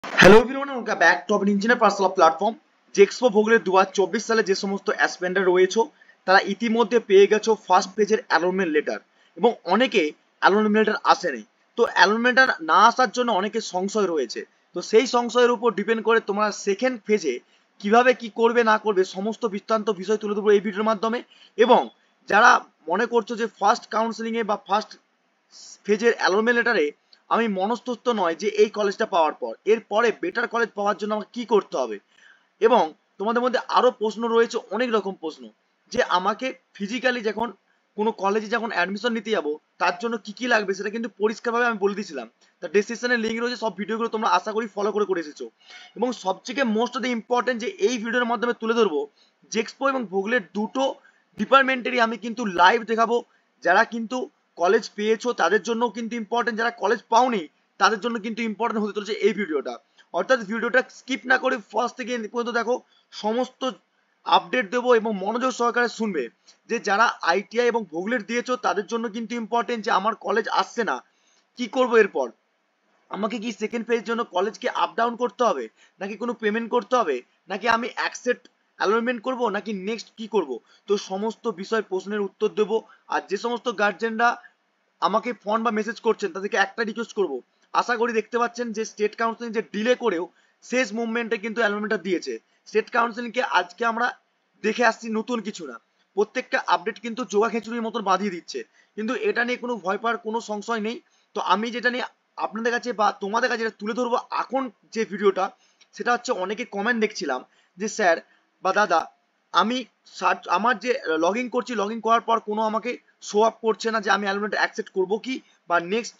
Hello everyone, welcome back to our engineer personal platform. JEXPO ভোগলের 2024 সালে যে সমস্ত অ্যাসপেন্ডার রয়েছে তারা ইতিমধ্যে পেয়ে গেছো ফার্স্ট পেজের অ্যালটমেন্ট লেটার, এবং অনেকে অ্যালটমেন্ট লেটার আসেনি। তো অ্যালটমেন্ট লেটার না আসার জন্য অনেকে সংশয় রয়েছে। তো সেই সংশয়ের উপর ডিপেন্ড করে তোমরা সেকেন্ড ফেজে কিভাবে কি করবে না করবে সমস্ত বৃত্তান্ত বিষয় তুলে ধরবো এই ভিডিওর মাধ্যমে। এবং যারা মনে করছো যে ফার্স্ট কাউন্সিলিং এ বা ফার্স্ট ফেজের অ্যালটমেন্ট লেটারে আমি মনস্তত্ব নয় যে এই কলেজটা পাওয়ার পর এরপরে বেটার কলেজ পাওয়ার জন্য আমাকে কি করতে হবে, এবং তোমাদের মধ্যে আরো প্রশ্ন রয়েছে, অনেক রকম প্রশ্ন, যে আমাকে ফিজিক্যালি যখন কোনো কলেজে যখন অ্যাডমিশন নিতে যাবো তার জন্য কি কি লাগবে সেটা কিন্তু পরিষ্কারভাবে আমি বলে দিয়েছিলাম। তার ডেসক্রিপশনে লিঙ্ক রয়েছে, সব ভিডিওগুলো তোমরা আশা করি ফলো করে করে এসেছো। এবং সবথেকে মোস্ট অফ দ্য ইম্পর্টেন্ট যে এই ভিডিওর মাধ্যমে তুলে ধরবো জেক্সপো এবং ভোগলের দুটো ডিপার্টমেন্টেরই আমি কিন্তু লাইভ দেখাবো। যারা কিন্তু কলেজ পেয়েছো তাদের জন্য কিন্তু ইম্পর্টেন্ট, যারা কলেজ পাওনি তাদের জন্য কিন্তু ইম্পর্টেন্ট হতে চলেছে এই ভিডিওটা। অর্থাৎ ভিডিওটা স্কিপ না করে ফার্স্ট থেকে এন্ড পর্যন্ত দেখো, সমস্ত আপডেট দেবো এবং মনোযোগ সহকারে শুনবে। যে যারা আইটিআই এবং ভোগলেট দিয়েছো তাদের জন্য কিন্তু ইম্পর্টেন্ট যে আমার কলেজ আসছে না, কি করবো এরপর, আমাকে কি সেকেন্ড ফেজের জন্য কলেজকে আপ ডাউন করতে হবে, নাকি কোনো পেমেন্ট করতে হবে, নাকি আমি অ্যাকসেপ্ট অ্যালটমেন্ট করব, নাকি নেক্সট কি করব। তো সমস্ত বিষয় প্রশ্নের উত্তর দেবো। আর যে সমস্ত গার্জেনরা আমাকে ফোন বা মেসেজ করছেন তাদেরকে একটা রিকোয়েস্ট করব, আশা করি দেখতে পাচ্ছেন যে স্টেট কাউন্সিলিং যে ডিলে করেও শেষ মুভমেন্টে কিন্তু অ্যালটমেন্টটা দিয়েছে। স্টেট কাউন্সিলিংকে আজকে আমরা দেখে আসছি নতুন কিছু না, প্রত্যেকটা আপডেট কিন্তু জোগা খিচুড়ির মতন বাঁধিয়ে দিচ্ছে। কিন্তু এটা নিয়ে কোনো ভয় পাওয়ার কোনো সংশয় নেই। তো আমি যেটা নিয়ে আপনাদের কাছে বা তোমাদের কাছে যেটা তুলে ধরবো এখন যে ভিডিওটা, সেটা হচ্ছে অনেকে কমেন্ট দেখছিলাম যে স্যার বা দাদা, আমি আমার যে লগ ইন করছি, লগ ইন করার পর কোনো আমাকে শো আপ করছে না যে আমি অ্যালটমেন্ট অ্যাকসেপ্ট করবো কি বা নেক্সট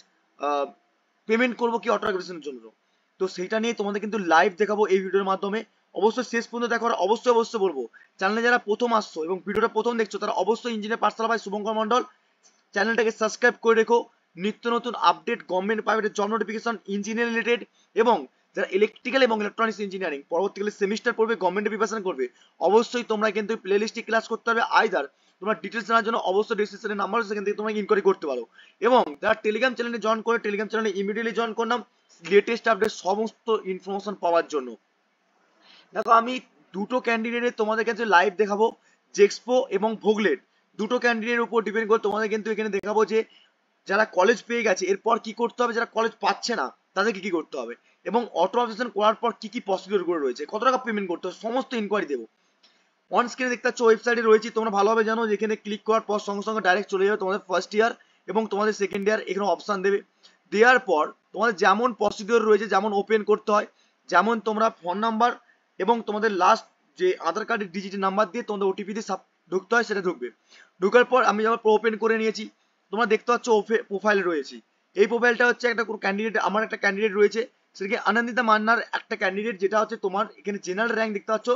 পেমেন্ট করবো কি অটো রেগুলেশনের জন্য। তো সেইটা নিয়ে তোমাদের কিন্তু লাইভ দেখাবো এই ভিডিওর মাধ্যমে। অবশ্যই শেষ পর্যন্ত দেখার অবশ্যই অবশ্যই বলবো। চ্যানেলে যারা প্রথম আসছো এবং ভিডিওটা প্রথম দেখছো তারা অবশ্যই ইঞ্জিনিয়ার পাঠশালা ভাই শুভঙ্কর মন্ডল চ্যানেলটাকে সাবস্ক্রাইব করে রেখো। নিত্য নতুন আপডেট, গভর্নমেন্ট প্রাইভেটের জব নোটিফিকেশন, ইঞ্জিনিয়ারিং রিলেটেড, এবং যারা ইলেকট্রিক্যাল এবং ইলেকট্রনিক্স ইঞ্জিনিয়ারিং পরবর্তীকালে সেমিস্টার পড়বে, গভর্নমেন্টের প্রিপারেশন করবে, অবশ্যই তোমরা কিন্তু প্লে লিস্টে ক্লাস করতে হবে। আইদার তোমরা ডিটেলস জানার জন্য অবশ্যই ডিসক্রিপশনে নাম্বার আছে, সেখান থেকে তোমরা ইনকোয়ারি করতে পারো। এবং যারা টেলিগ্রাম চ্যানেলে জয়েন করে টেলিগ্রাম চ্যানেলে ইমিডিয়েটলি জয়েন করলাম লেটেস্ট আপডেট সমস্ত ইনফরমেশন পাওয়ার জন্য। দেখো আমি দুটো ক্যান্ডিডেটের তোমাদের কাছে লাইভ দেখাবো, জেক্সপো এবং ভোগলেট দুটো ক্যান্ডিডেটের উপর ডিপেন্ড করে তোমাদের কিন্তু এখানে দেখাবো যে যারা কলেজ পেয়ে গেছে এরপর কি করতে হবে, যারা কলেজ পাচ্ছে না তাদেরকে কি করতে হবে, এবং অটো অবজেকশন করার পর কি কি প্রসিডিওর গুলো রয়েছে, কত টাকা পেমেন্ট করতে হবে, সমস্ত ইনকোয়ারি দেবো। অন স্ক্রিনে দেখতে পাচ্ছ ওয়েবসাইটে রয়েছে, তোমরা ভালোভাবে জানো যেখানে ক্লিক করার পর সঙ্গে সঙ্গে ডাইরেক্ট চলে যাবে তোমাদের ফার্স্ট ইয়ার এবং তোমাদের সেকেন্ড ইয়ার, এখানে অপশন দেবে। দেওয়ার পর তোমাদের যেমন প্রসিডিওর রয়েছে, যেমন ওপেন করতে হয়, যেমন তোমরা ফোন নাম্বার এবং তোমাদের লাস্ট যে আধার কার্ডের ডিজিট নাম্বার দিয়ে তোমাদের ওটিপি দিয়ে ঢুকতে হয় সেটা ঢুকবে। ঢুকার পর আমি যেমন ওপেন করে নিয়েছি, তোমরা দেখতে পাচ্ছ প্রোফাইলে রয়েছি। এই প্রোফাইলটা হচ্ছে একটা কোনো ক্যান্ডিডেট, আমার একটা ক্যান্ডিডেট রয়েছে, সেটাকে আনন্দিতা মান্নার একটা ক্যান্ডিডেট, যেটা হচ্ছে তোমার এখানে জেনারেল র্যাঙ্ক দেখতে পাচ্ছ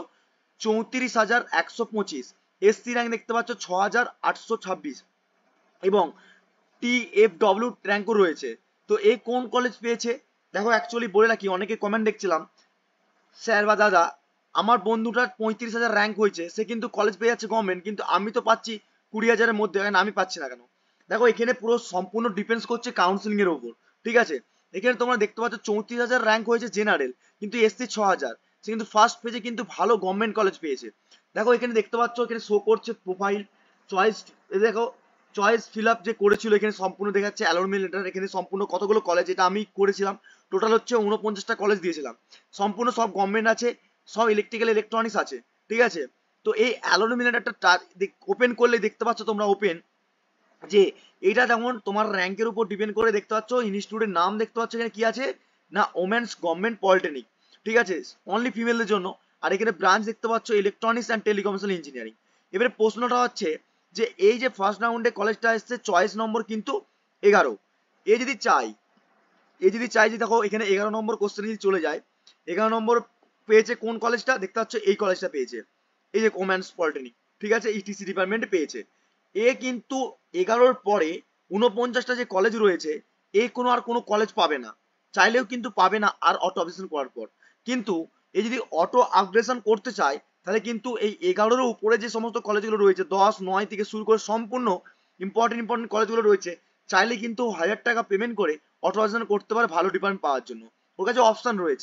34,125, এসসি র্যাঙ্ক দেখতে পাচ্ছ 6,826, এবং টিএফডব্লিউ র্যাঙ্কও রয়েছে। তো এই কোন কলেজ পেয়েছে দেখো, অ্যাকচুয়ালি বলে রাখি, অনেকে কমেন্ট দেখছিলাম স্যার বা দাদা আমার বন্ধুটার 35,000 র্যাঙ্ক হয়েছে, সে কিন্তু কলেজ পেয়ে যাচ্ছে গভর্নমেন্ট, কিন্তু আমি তো পাচ্ছি 20,000-এর মধ্যে, আমি পাচ্ছি না কেন। দেখো এখানে পুরো সম্পূর্ণ ডিপেন্ডস করছে কাউন্সিলিং এর উপর, ঠিক আছে। এখানে তোমরা দেখতে পাচ্ছ 34,000 র্যাঙ্ক হয়েছে জেনারেল, কিন্তু এসসি 6,000, সে কিন্তু ফার্স্ট পেজে কিন্তু ভালো গভর্নমেন্ট কলেজ পেয়েছে। দেখো এখানে দেখতে পাচ্ছ, এখানে শো করছে প্রোফাইল চয়েস, দেখো চয়েস ফিল আপ যে করেছিল এখানে সম্পূর্ণ দেখাচ্ছে অ্যালটমেন্ট লেটার, এখানে সম্পূর্ণ কতগুলো কলেজ, এটা আমি করেছিলাম, টোটাল হচ্ছে 49টা কলেজ দিয়েছিলাম, সম্পূর্ণ সব গভর্নমেন্ট আছে, সব ইলেকট্রিক্যাল ইলেকট্রনিক্স আছে, ঠিক আছে। তো এই অ্যালটমেন্ট লেটারটা ওপেন করলে দেখতে পাচ্ছ তোমরা ওপেন, যে এইটা যেমন তোমার র্যাঙ্কের উপর ডিপেন্ড করে দেখতে পাচ্ছ, ইনস্টিটিউটের নাম দেখতে পাচ্ছ এখানে কি আছে না ওমেন্স গভর্নমেন্ট পলিটেকনিক, ঠিক আছে, অনলি ফিমেলদের জন্য। আর এখানে ব্রাঞ্চ দেখতে পাচ্ছ ইলেকট্রনিক্স অ্যান্ড টেলিকমিউনিকেশন ইঞ্জিনিয়ারিং। এবারে প্রশ্নটা হচ্ছে যে এই যে ফার্স্ট রাউন্ডে কলেজটা এসছে চয়েস নম্বর কিন্তু 11, এ যদি চাই, যে দেখো এখানে 11 নম্বর কোশ্চেনে যদি চলে যায়, 11 নম্বর পেয়েছে কোন কলেজটা দেখতে পাচ্ছ, এই কলেজটা পেয়েছে, এই যে ওমেন্স পলিটেকনিক, ঠিক আছে, ইটিসি ডিপার্টমেন্টে পেয়েছে। এ কিন্তু 11-র পরে 49টা যে কলেজ রয়েছে, এ কোনো আর কোনো কলেজ পাবে না, চাইলেও কিন্তু পাবে না আর অটো আপগ্রেশন করার পর। কিন্তু এই যদি অটো আপগ্রেশন করতে চায় তাহলে কিন্তু এই 11-র উপরে যে সমস্ত কলেজগুলো রয়েছে 10, 9 থেকে শুরু করে সম্পূর্ণ ইম্পর্টেন্ট কলেজগুলো রয়েছে, চাইলে কিন্তু 1,000 টাকা পেমেন্ট করে অটো আপগ্রেশন করতে পারে ভালো ডিপার্টমেন্ট পাওয়ার জন্য, ওর কাছে অপশন রয়েছে।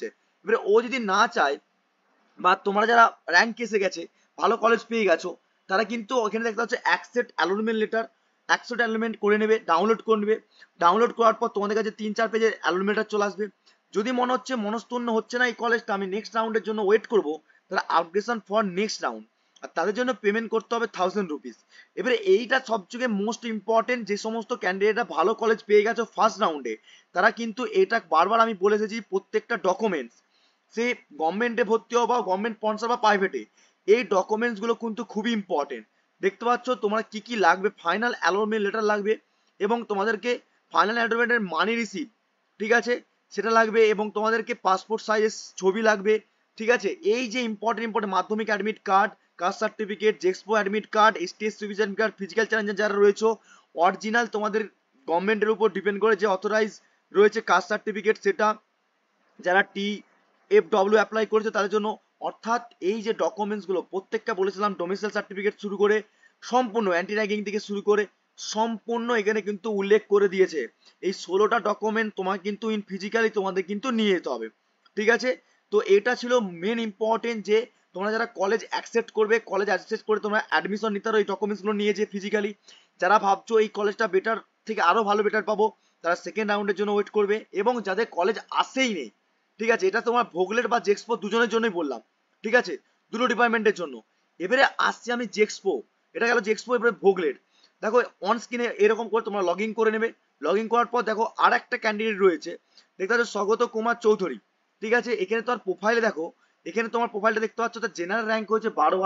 এবারে ও যদি না চায় বা তোমরা যারা র্যাঙ্ক এসে গেছে ভালো কলেজ পেয়ে গেছো তারা কিন্তু ওখানে দেখতে হচ্ছে accept allotment letter, accept allotment করে নেবে, ডাউনলোড করে নেবে। ডাউনলোড করার পর তোমাদের কাছে 3-4 পেজের অ্যালোনমেন্ট লেটার চলে আসবে। যদি মনে হচ্ছে মনস্তন্ন হচ্ছে না এই কলেজটা, আমি নেক্সট রাউন্ডের জন্য ওয়েট করবো, তাহলে আপগ্রেশন ফর নেক্সট রাউন্ড, আর তাদের জন্য পেমেন্ট করতে হবে 1000 রুপিস। এবারে এইটা সবথেকে মোস্ট ইম্পর্টেন্ট, যে সমস্ত ক্যান্ডিডেটরা ভালো কলেজ পেয়ে গেছো ফার্স্ট রাউন্ডে তারা কিন্তু এটা বারবার আমি বলে এসেছি, প্রত্যেকটা ডকুমেন্টস সে গভর্নমেন্টে ভর্তি হও বা গভর্নমেন্ট স্পন্সর বা প্রাইভেটে, এই ডকুমেন্টস গুলো কিন্তু খুবই ইম্পর্টেন্ট। দেখতে পাচ্ছ তোমরা কি কি লাগবে, ফাইনাল অ্যালটমেন্ট লেটার লাগবে এবং তোমাদেরকে ফাইনাল অ্যালটমেন্টের মানি রিসিভ, ঠিক আছে, সেটা লাগবে এবং তোমাদেরকে পাসপোর্ট সাইজের ছবি লাগবে, ঠিক আছে। এই যে important Madhyamik admit card, caste certificate, JEXPO admit card, STS revision card, physical challenger যারা রয়েছে অরিজিনাল তোমাদের গভর্নমেন্টের উপর ডিপেন্ড করে যে অথরাইজ রয়েছে কাস্ট সার্টিফিকেট, সেটা যারা TFW অ্যাপ্লাই করেছে তাদের জন্য। অর্থাৎ এই যে ডকুমেন্টস গুলো প্রত্যেকটা বলেছিলাম, ডোমিসাইল সার্টিফিকেট শুরু করে সম্পূর্ণ অ্যান্টি র্যাগিং থেকে শুরু করে সম্পূর্ণ এখানে কিন্তু উল্লেখ করে দিয়েছে। এই 16টা ডকুমেন্ট তোমার কিন্তু ইন ফিজিক্যালি তোমাদের কিন্তু নিয়ে যেতে হবে, ঠিক আছে। তো এটা ছিল মেন ইম্পর্টেন্ট, যে তোমরা যারা কলেজ অ্যাকসেপ্ট করবে, কলেজ অ্যাকসেপ্ট করে তোমরা অ্যাডমিশন নিতে পারো এই ডকুমেন্টস গুলো নিয়ে যে ফিজিক্যালি। যারা ভাবছো এই কলেজটা বেটার থেকে আরো ভালো বেটার পাবো, তারা সেকেন্ড রাউন্ডের জন্য ওয়েট করবে। এবং যাদের কলেজ আসেই নেই, ঠিক আছে, এটা তোমার ভোগলেট বা জেক্সপো দুজনের জন্যই বললাম, ঠিক আছে, দুটো ডিপার্টমেন্টের জন্য। এবারে আসছি আমি জেক্সপো, এটা গেল জেক্সপো, এবারে ভোগলেট। দেখো অন স্ক্রিনে এরকম করে তোমরা লগ ইন করে নেবে। লগ ইন করার পর দেখো আর একটা ক্যান্ডিডেট রয়েছে, দেখতে পাচ্ছ স্বগত কুমার চৌধুরী, ঠিক আছে। এখানে তোমার প্রোফাইলে দেখো, এখানে তোমার প্রোফাইলটা দেখতে পাচ্ছ, তার জেনারেল র্যাঙ্ক হয়েছে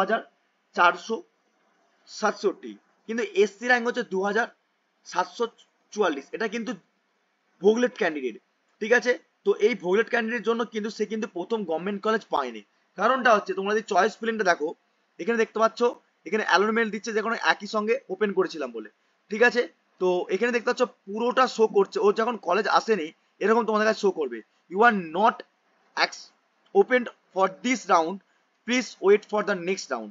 12,467, কিন্তু এসসি র্যাঙ্ক হচ্ছে 2,744। এটা কিন্তু ভোগলেট ক্যান্ডিডেট, ঠিক আছে। তো এই ভোগলেট ক্যান্ডিডেট জন্য কিন্তু সে কিন্তু প্রথম গভর্নমেন্ট কলেজ পায়নি। কারণটা হচ্ছে তোমরা যদি চয়েস ফিলিংটা দেখো, এখানে দেখতে পাচ্ছ এখানে অ্যালোনমেন্ট দিচ্ছে যখন একই সঙ্গে ওপেন করেছিলাম বলে, ঠিক আছে। তো এখানে দেখতে পাচ্ছ পুরোটা শো করছে, ও যখন কলেজ আসেনি এরকম তোমাদের কাছে শো করবে, you are not open for this round, please wait for the next round.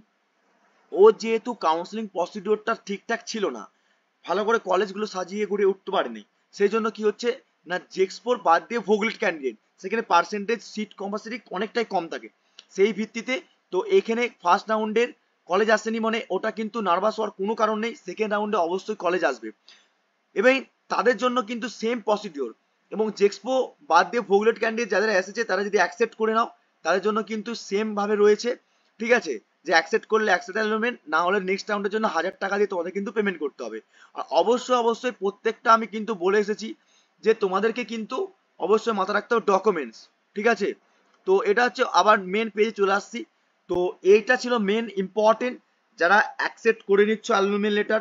ও যেহেতু কাউন্সিলিং প্রসিডিওরটা ঠিকঠাক ছিল না, ভালো করে কলেজগুলো সাজিয়ে গড়ে উঠতে পারেনি, সেই জন্য কি হচ্ছে না, জেক্সপোর বাদ দিয়ে ভোগলেট ক্যান্ডিডেট সেখানে পার্সেন্টেজ সিট কম্পাসিটি অনেকটাই কম থাকে সেই ভিত্তিতে। তো এখানে ফার্স্ট রাউন্ডের কলেজ আসেনি মানে ওটা কিন্তু নার্ভাস হওয়ার কোনো কারণ নেই, সেকেন্ড রাউন্ডে অবশ্যই কলেজ আসবে এবং তাদের জন্য কিন্তু সেম প্রসিডিওর। এবং জেক্সপো বাদ দিয়ে ভোগলেট ক্যান্ডিডেট যারা এসেছে তারা যদি অ্যাকসেপ্ট করে নাও তাদের জন্য কিন্তু সেম ভাবে রয়েছে, ঠিক আছে, যে অ্যাকসেপ্ট করলে অ্যাকসেপ্ট এলিমেন্ট, না হলে নেক্সট রাউন্ডের জন্য 1000 টাকা দিয়ে তোমাদের কিন্তু পেমেন্ট করতে হবে। আর অবশ্যই প্রত্যেকটা আমি কিন্তু বলে এসেছি যে তোমাদেরকে কিন্তু অবশ্যই মাথা রাখতে হবে ডকুমেন্টস, ঠিক আছে। তো এটা হচ্ছে আবার মেন পেজে চলে আসছি। তো এইটা ছিল মেন ইম্পর্টেন্ট, যারা অ্যাকসেপ্ট করে নিচ্ছ অ্যালুমিনিয়াম লেটার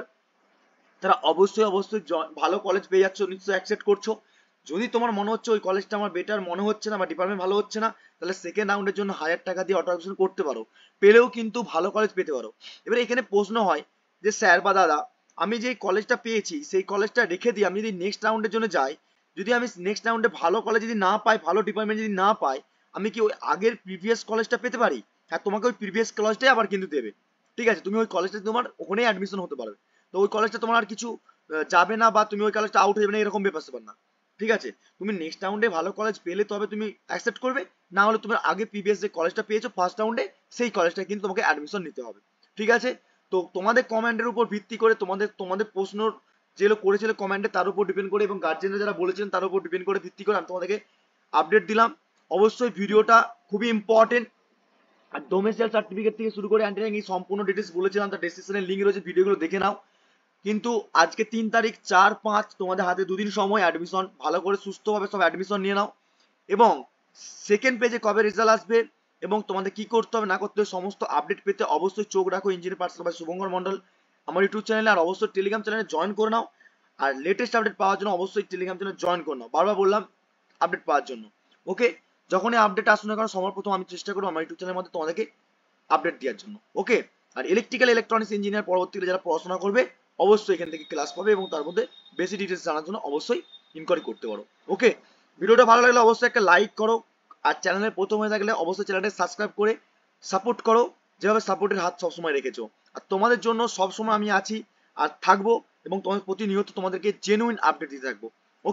তারা অবশ্যই ভালো কলেজ পেয়ে যাচ্ছ, নিশ্চয়ই অ্যাকসেপ্ট করছো। যদি তোমার মনে হচ্ছে ওই কলেজটা আমার বেটার মনে হচ্ছে না বা ডিপার্টমেন্ট ভালো হচ্ছে না, তাহলে সেকেন্ড রাউন্ডের জন্য 1000 টাকা দিয়ে অটো অ্যাডমিশন করতে পারো, পেলেও কিন্তু ভালো কলেজ পেতে পারো। এবারে এখানে প্রশ্ন হয় যে স্যার বা দাদা, আমি যে কলেজটা পেয়েছি সেই কলেজটা রেখে দিয়ে আমি যদি নেক্সট রাউন্ডের জন্য যাই, যদি আমি নেক্সট রাউন্ডে ভালো কলেজ যদি না পাই, ভালো ডিপার্টমেন্ট যদি না পাই, আমি কি ওই আগের প্রিভিয়াস কলেজটা পেতে পারি? হ্যাঁ, তোমাকে ওই প্রিভিয়াস কলেজটাই আবার কিন্তু দেবে, ঠিক আছে, তুমি ওই কলেজটা তোমার ওখানেই অ্যাডমিশন হতে পারবে। তো ওই কলেজটা তোমার আর কিছু যাবে না বা তুমি ওই কলেজটা আউট হয়ে যাবে না এরকম ব্যাপার না, ঠিক আছে। তুমি নেক্সট রাউন্ডে ভালো কলেজ পেলে তবে তুমি অ্যাকসেপ্ট করবে, না হলে তুমি আগে প্রিভিয়াস যে কলেজটা পেয়েছো ফার্স্ট রাউন্ডে সেই কলেজটা কিন্তু তোমাকে অ্যাডমিশন নিতে হবে, ঠিক আছে। তো তোমাদের কমেন্টের উপর ভিত্তি করে তোমাদের প্রশ্ন যেগুলো করেছিল কমেন্টে তার উপর ডিপেন্ড করে এবং গার্জেনরা যারা বলেছিলেন তার উপর ডিপেন্ড করে ভিত্তি করে আমি তোমাদেরকে আপডেট দিলাম। অবশ্যই ভিডিওটা খুবই ইম্পর্টেন্ট, আর ডোমেস্টাইল সার্টিফিকেট থেকে শুরু করে অ্যান্টি র্যাগিং সম্পূর্ণ ডিটেলস বলেছিলাম, তার ডেসক্রিপশনে লিংক রয়েছে, ভিডিওগুলো দেখে নাও। কিন্তু আজকে 3 তারিখ 4-5 তোমাদের হাতে 2 দিন সময় অ্যাডমিশন ভালো করে সুস্থভাবে সব অ্যাডমিশন নিয়ে নাও। এবং সেকেন্ড পেজে কবে রেজাল্ট আসবে এবং তোমাদের কি করতে হবে না করতে হবে সমস্ত আপডেট পেতে অবশ্যই চোখ রাখো engineer personal by Shubhankar Mondal আমার ইউটিউব চ্যানেলে, আর অবশ্যই টেলিগ্রাম চ্যানেলে জয়েন করে নাও। আর লেটেস্ট আপডেট পাওয়ার জন্য অবশ্যই টেলিগ্রাম চ্যানেলে জয়েন করে নাও, বারবার বললাম আপডেট পাওয়ার জন্য। ওকে, যখনই আপডেট আসুন না কারণ সবার প্রথম আমি চেষ্টা করবো আমার ইউটিউব চ্যানেলের মধ্যে তোমাদেরকে আপডেট দেওয়ার জন্য। ওকে, আর ইলেকট্রিক্যাল ইলেকট্রনিক্স ইঞ্জিনিয়ার পরবর্তীতে যারা পড়াশোনা করবে অবশ্যই এখান থেকে ক্লাস পাবে এবং তার মধ্যে বেশি ডিটেলস জানার জন্য অবশ্যই ইনকোয়ারি করতে পারো। ওকে, ভিডিওটা ভালো লাগলে অবশ্যই একটা লাইক করো, আর চ্যানেলের প্রথম হয়ে থাকলে অবশ্যই চ্যানেলটা সাবস্ক্রাইব করে সাপোর্ট করো, যেভাবে সাপোর্টের হাত সবসময় রেখেছো। আর তোমাদের জন্য সবসময় আমি আছি আর থাকবো এবং তোমাদের প্রতিনিয়ত তোমাদেরকে জেনুইন আপডেট দিতে থাকবো। ওকে,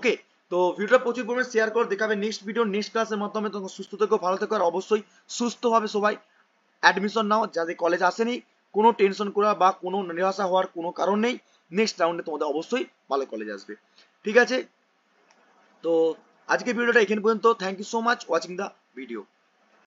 তো ভিডিওটা প্রচুর পরিমাণে শেয়ার করো, দেখাবে নেক্সট ভিডিও নেক্সট ক্লাসের মাধ্যমে। তখন সুস্থ থেকো, ভালো থেকো, আর অবশ্যই সুস্থভাবে সবাই অ্যাডমিশন নাও। যাদের কলেজ আসেনি কোনো টেনশন করা বা কোনো নিরাশা হওয়ার কোনো কারণ নেই, নেক্সট রাউন্ডে তোমাদের অবশ্যই ভালো কলেজ আসবে। ঠিক আছে, তো আজকে ভিডিওটা এখানে পর্যন্ত। Thank you so much watching the video.